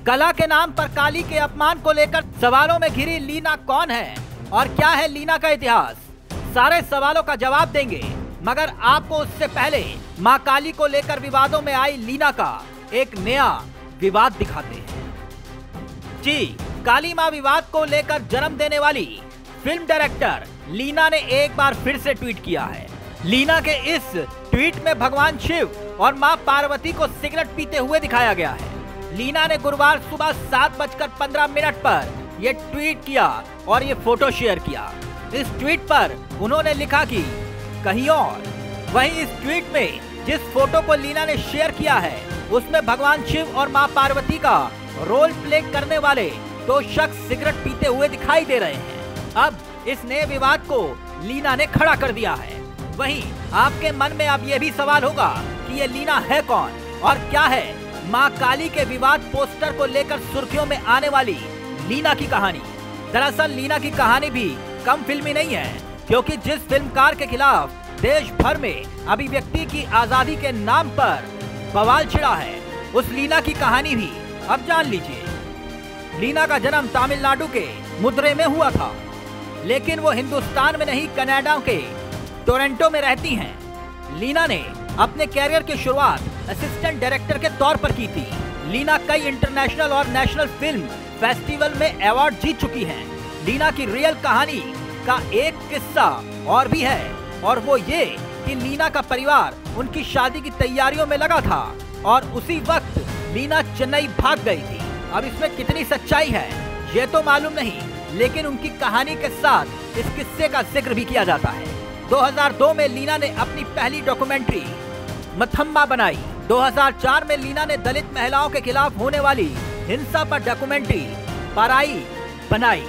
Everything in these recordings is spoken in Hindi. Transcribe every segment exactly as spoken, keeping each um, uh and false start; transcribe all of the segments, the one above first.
कला के नाम पर काली के अपमान को लेकर सवालों में घिरी लीना कौन है और क्या है लीना का इतिहास, सारे सवालों का जवाब देंगे। मगर आपको उससे पहले मां काली को लेकर विवादों में आई लीना का एक नया विवाद दिखाते हैं। जी, काली मां विवाद को लेकर जन्म देने वाली फिल्म डायरेक्टर लीना ने एक बार फिर से ट्वीट किया है। लीना के इस ट्वीट में भगवान शिव और मां पार्वती को सिगरेट पीते हुए दिखाया गया है। लीना ने गुरुवार सुबह सात बजकर पंद्रह मिनट पर यह ट्वीट किया और ये फोटो शेयर किया। इस ट्वीट पर उन्होंने लिखा कि कहीं और। वहीं इस ट्वीट में जिस फोटो को लीना ने शेयर किया है उसमें भगवान शिव और मां पार्वती का रोल प्ले करने वाले दो शख्स सिगरेट पीते हुए दिखाई दे रहे हैं। अब इस नए विवाद को लीना ने खड़ा कर दिया है। वहीं आपके मन में अब यह भी सवाल होगा कि ये लीना है कौन और क्या है मां काली के विवाद पोस्टर को लेकर सुर्खियों में आने वाली लीना की कहानी। दरअसल लीना की कहानी भी कम फिल्मी नहीं है, क्योंकि जिस फिल्मकार के खिलाफ देश भर में अभिव्यक्ति की आजादी के नाम पर बवाल छिड़ा है, उस लीना की कहानी भी अब जान लीजिए। लीना का जन्म तमिलनाडु के मदुरै में हुआ था, लेकिन वो हिंदुस्तान में नहीं कनाडा के टोरंटो में रहती हैं। लीना ने अपने कैरियर की शुरुआत असिस्टेंट डायरेक्टर के तौर पर की थी। लीना कई इंटरनेशनल और नेशनल फिल्म फेस्टिवल में अवार्ड जीत चुकी हैं। लीना की रियल कहानी का एक किस्सा और भी है, और वो ये कि लीना का परिवार उनकी शादी की तैयारियों में लगा था और उसी वक्त लीना चेन्नई भाग गई थी। अब इसमें कितनी सच्चाई है ये तो मालूम नहीं, लेकिन उनकी कहानी के साथ इस किस्से का जिक्र भी किया जाता है। दो हज़ार दो में लीना ने अपनी पहली डॉक्यूमेंट्री मथम्मा बनाई। दो हज़ार चार में लीना ने दलित महिलाओं के खिलाफ होने वाली हिंसा पर डॉक्यूमेंट्री पराई बनाई।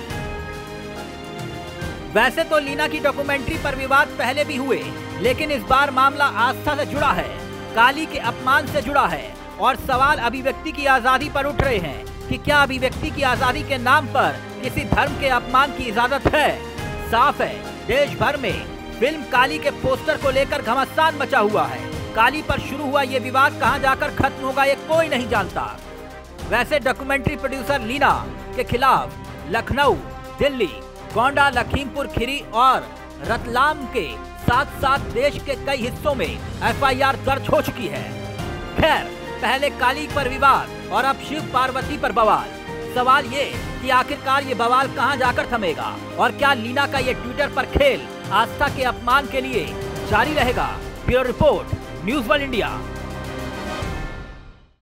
वैसे तो लीना की डॉक्यूमेंट्री पर विवाद पहले भी हुए, लेकिन इस बार मामला आस्था से जुड़ा है, काली के अपमान से जुड़ा है और सवाल अभिव्यक्ति की आजादी पर उठ रहे हैं कि क्या अभिव्यक्ति की आजादी के नाम पर किसी धर्म के अपमान की इजाजत है। साफ है, देश भर में फिल्म काली के पोस्टर को लेकर घमासान मचा हुआ है। काली पर शुरू हुआ ये विवाद कहां जाकर खत्म होगा ये कोई नहीं जानता। वैसे डॉक्यूमेंट्री प्रोड्यूसर लीना के खिलाफ लखनऊ, दिल्ली, गोंडा, लखीमपुर खीरी और रतलाम के साथ साथ देश के कई हिस्सों में एफ आई आर दर्ज हो चुकी है। खैर, पहले काली पर विवाद और अब शिव पार्वती पर बवाल। सवाल ये कि आखिरकार ये बवाल कहां जाकर थमेगा और क्या लीना का ये ट्विटर पर खेल आस्था के अपमान के लिए जारी रहेगा। Bureau report, news world India.